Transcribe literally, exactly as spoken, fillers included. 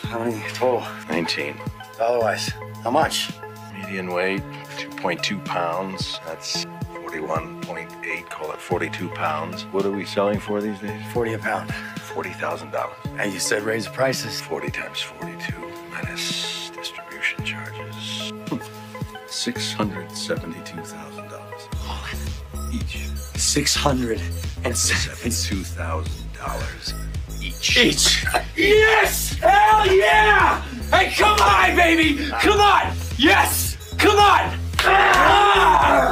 How many total? nineteen. Otherwise, how much? Median weight, two point two pounds. That's forty-one point eight, call it forty-two pounds. What are we selling for these days? forty a pound. forty thousand dollars. And you said raise the prices. forty times forty-two minus distribution charges. six hundred seventy-two thousand dollars. Each. six hundred seventy-two thousand dollars each. Each. Yes! Hell yeah! Hey, come on, baby! Come on! Yes! Come on! Ah!